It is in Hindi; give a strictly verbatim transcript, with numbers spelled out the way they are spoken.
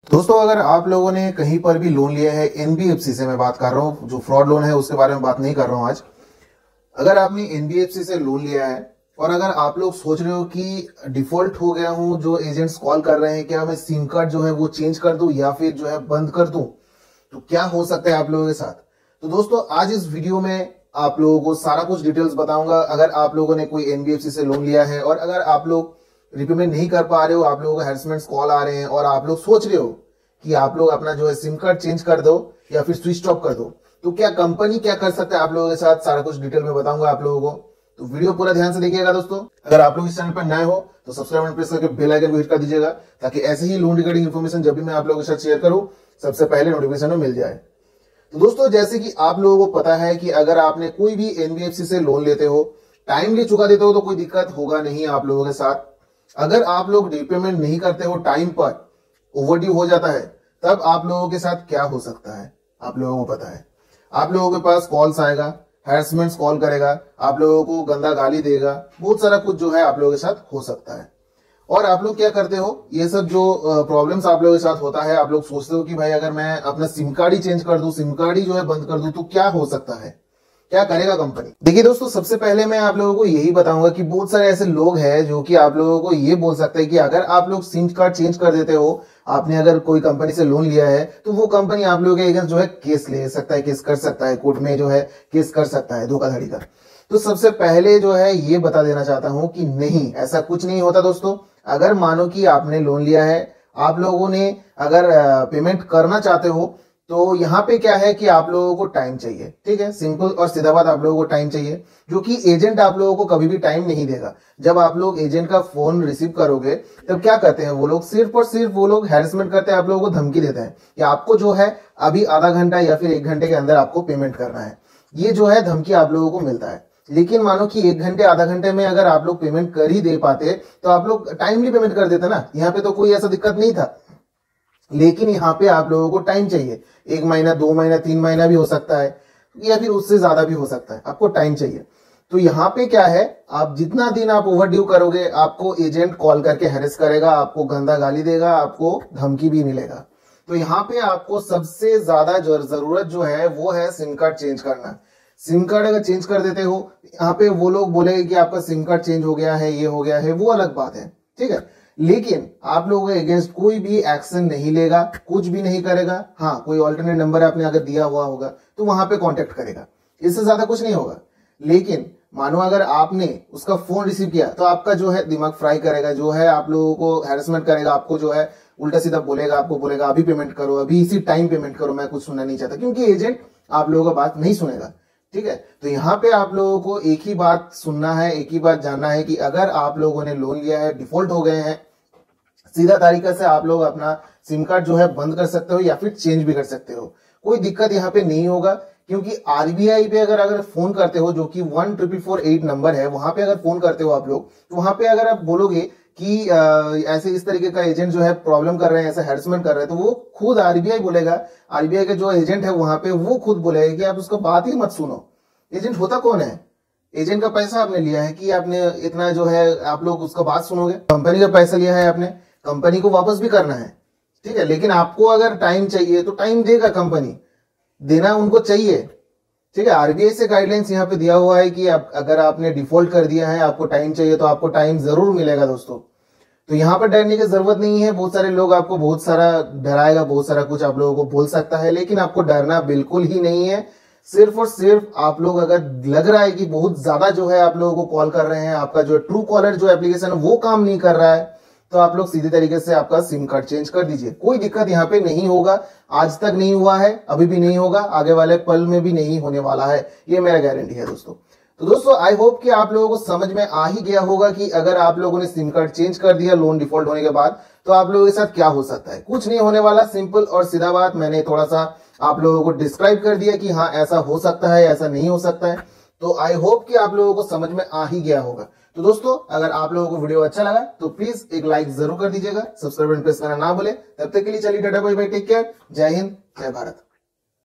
दोस्तों, अगर आप लोगों ने कहीं पर भी लोन लिया है, एनबीएफसी से मैं बात कर रहा हूँ, जो फ्रॉड लोन है उसके बारे में बात नहीं कर रहा हूँ आज। अगर आपने एनबीएफसी से लोन लिया है और अगर आप लोग सोच रहे हो कि डिफॉल्ट हो गया हूं, जो एजेंट्स कॉल कर रहे हैं, क्या मैं सिम कार्ड जो है वो चेंज कर दूं या फिर जो है बंद कर दूं, तो क्या हो सकता है आप लोगों के साथ। तो दोस्तों, आज इस वीडियो में आप लोगों को सारा कुछ डिटेल्स बताऊंगा। अगर आप लोगों ने कोई एनबीएफसी से लोन लिया है और अगर आप लोग रिपेमेंट नहीं कर पा रहे हो, आप लोगों को हैरेसमेंट कॉल आ रहे हैं और आप लोग सोच रहे हो कि आप लोग अपना जो है सिम कार्ड चेंज कर दो या फिर स्विच ऑफ कर दो, तो क्या कंपनी क्या कर सकता है आप लोगों के साथ, सारा कुछ डिटेल में बताऊंगा आप लोगों को। तो वीडियो पूरा ध्यान से देखिएगा दोस्तों। अगर आप लोग इस चैनल पर नए हो तो सब्सक्राइब बटन प्रेस करके बेल आइकन को हिट कर दीजिएगा, ताकि ऐसे ही लोन रिगार्डिंग इन्फॉर्मेशन जब भी मैं आप लोगों के साथ शेयर करूं, सबसे पहले नोटिफिकेशन में मिल जाए। तो दोस्तों, जैसे कि आप लोगों को पता है कि अगर आपने कोई भी एनबीएफसी से लोन लेते हो, टाइमली चुका देते हो, तो कोई दिक्कत होगा नहीं आप लोगों के साथ। अगर आप लोग रिपेमेंट नहीं करते हो टाइम पर, ओवरड्यू हो जाता है, तब आप लोगों के साथ क्या हो सकता है आप लोगों को पता है। आप लोगों के पास कॉल्स आएगा, हैरेसमेंट्स कॉल करेगा, आप लोगों को गंदा गाली देगा, बहुत सारा कुछ जो है आप लोगों के साथ हो सकता है। और आप लोग क्या करते हो, ये सब जो प्रॉब्लम्स आप लोगों के साथ होता है, आप लोग सोचते हो कि भाई अगर मैं अपना सिम कार्ड ही चेंज कर दूं, सिम कार्ड ही जो है बंद कर दूं, तो क्या हो सकता है, क्या करेगा कंपनी। देखिए दोस्तों, सबसे पहले मैं आप लोगों को यही बताऊंगा कि बहुत सारे ऐसे लोग हैं जो कि आप लोगों को ये बोल सकते हैं कि अगर आप लोग सिम कार्ड चेंज कर देते हो, आपने अगर कोई कंपनी से लोन लिया है, तो वो कंपनी आप लोगों के अगेंस्ट जो है केस ले सकता है, केस कर सकता है, कोर्ट में जो है केस कर सकता है धोखाधड़ी का। तो सबसे पहले जो है ये बता देना चाहता हूं कि नहीं, ऐसा कुछ नहीं होता दोस्तों। अगर मानो कि आपने लोन लिया है, आप लोगों ने अगर पेमेंट करना चाहते हो, तो यहाँ पे क्या है कि आप लोगों को टाइम चाहिए। ठीक है, सिंपल और सीधा बात, आप लोगों को टाइम चाहिए, जो कि एजेंट आप लोगों को कभी भी टाइम नहीं देगा। जब आप लोग एजेंट का फोन रिसीव करोगे, तब क्या करते हैं वो लोग, सिर्फ और सिर्फ वो लोग हैरेसमेंट करते हैं, आप लोगों को धमकी देते हैं कि आपको जो है अभी आधा घंटा या फिर एक घंटे के अंदर आपको पेमेंट करना है। ये जो है धमकी आप लोगों को मिलता है। लेकिन मानो कि एक घंटे आधा घंटे में अगर आप लोग पेमेंट कर ही दे पाते, तो आप लोग टाइमली पेमेंट कर देते ना, यहाँ पे तो कोई ऐसा दिक्कत नहीं था। लेकिन यहाँ पे आप लोगों को टाइम चाहिए, एक महीना, दो महीना, तीन महीना भी हो सकता है, या फिर उससे ज्यादा भी हो सकता है, आपको टाइम चाहिए। तो यहाँ पे क्या है, आप जितना दिन आप ओवरड्यू करोगे, आपको एजेंट कॉल करके हैरेस करेगा, आपको गंदा गाली देगा, आपको धमकी भी मिलेगा। तो यहाँ पे आपको सबसे ज्यादा जरूरत जो है वो है सिम कार्ड चेंज करना। सिम कार्ड अगर चेंज कर देते हो, यहाँ पे वो लोग बोलेंगे कि आपका सिम कार्ड चेंज हो गया है, ये हो गया है, वो अलग बात है। ठीक है, लेकिन आप लोगों के अगेंस्ट कोई भी एक्शन नहीं लेगा, कुछ भी नहीं करेगा। हाँ, कोई ऑल्टरनेट नंबर आपने अगर दिया हुआ होगा तो वहां पे कांटेक्ट करेगा, इससे ज्यादा कुछ नहीं होगा। लेकिन मानो अगर आपने उसका फोन रिसीव किया, तो आपका जो है दिमाग फ्राई करेगा, जो है आप लोगों को हैरेसमेंट करेगा, आपको जो है उल्टा सीधा बोलेगा, आपको बोलेगा अभी पेमेंट करो, अभी इसी टाइम पेमेंट करो, मैं कुछ सुनना नहीं चाहता, क्योंकि एजेंट आप लोगों का बात नहीं सुनेगा। ठीक है, तो यहाँ पे आप लोगों को एक ही बात सुनना है, एक ही बात जानना है कि अगर आप लोगों ने लोन लिया है, डिफॉल्ट हो गए हैं, सीधा तरीका से आप लोग अपना सिम कार्ड जो है बंद कर सकते हो या फिर चेंज भी कर सकते हो। कोई दिक्कत यहाँ पे नहीं होगा, क्योंकि आरबीआई पे अगर अगर फोन करते हो, जो कि one triple four eight number है, वहां पे अगर फोन करते हो आप लोग, तो वहां पे अगर आप बोलोगे कि आ, ऐसे इस तरीके का एजेंट जो है प्रॉब्लम कर रहे हैं, ऐसे हैरेसमेंट कर रहे हैं, तो वो खुद आरबीआई बोलेगा, आरबीआई के जो एजेंट है वहां पे, वो खुद बोलेगा कि आप उसका बात ही मत सुनो। एजेंट होता कौन है? एजेंट का पैसा आपने लिया है कि आपने इतना जो है आप लोग उसका बात सुनोगे? कंपनी का पैसा लिया है आपने, कंपनी को वापस भी करना है। ठीक है, लेकिन आपको अगर टाइम चाहिए तो टाइम देगा कंपनी, देना उनको चाहिए। ठीक है, आरबीआई से गाइडलाइंस यहाँ पे दिया हुआ है कि आप, अगर आपने डिफॉल्ट कर दिया है, आपको टाइम चाहिए, तो आपको टाइम जरूर मिलेगा दोस्तों। तो यहाँ पर डरने की जरूरत नहीं है। बहुत सारे लोग आपको बहुत सारा डराएगा, बहुत सारा कुछ आप लोगों को बोल सकता है, लेकिन आपको डरना बिल्कुल ही नहीं है। सिर्फ और सिर्फ आप लोग, अगर लग रहा है कि बहुत ज्यादा जो है आप लोगों को कॉल कर रहे हैं, आपका जो ट्रू कॉलर जो एप्लीकेशन है वो काम नहीं कर रहा है, तो आप लोग सीधे तरीके से आपका सिम कार्ड चेंज कर दीजिए। कोई दिक्कत यहाँ पे नहीं होगा, आज तक नहीं हुआ है, अभी भी नहीं होगा, आगे वाले पल में भी नहीं होने वाला है, ये मेरा गारंटी है दोस्तों। तो दोस्तों, आई होप कि आप लोगों को समझ में आ ही गया होगा कि अगर आप लोगों ने सिम कार्ड चेंज कर दिया लोन डिफॉल्ट होने के बाद, तो आप लोगों के साथ क्या हो सकता है। कुछ नहीं होने वाला, सिंपल और सीधा बात। मैंने थोड़ा सा आप लोगों को डिस्क्राइब कर दिया कि हाँ ऐसा हो सकता है, ऐसा नहीं हो सकता है। तो आई होप कि आप लोगों को समझ में आ ही गया होगा। तो दोस्तों, अगर आप लोगों को वीडियो अच्छा लगा तो प्लीज एक लाइक जरूर कर दीजिएगा, सब्सक्राइब बटन प्रेस करना ना भूले। तब तक के लिए चलिए tata bye bye, take care, Jai Hind, जय भारत।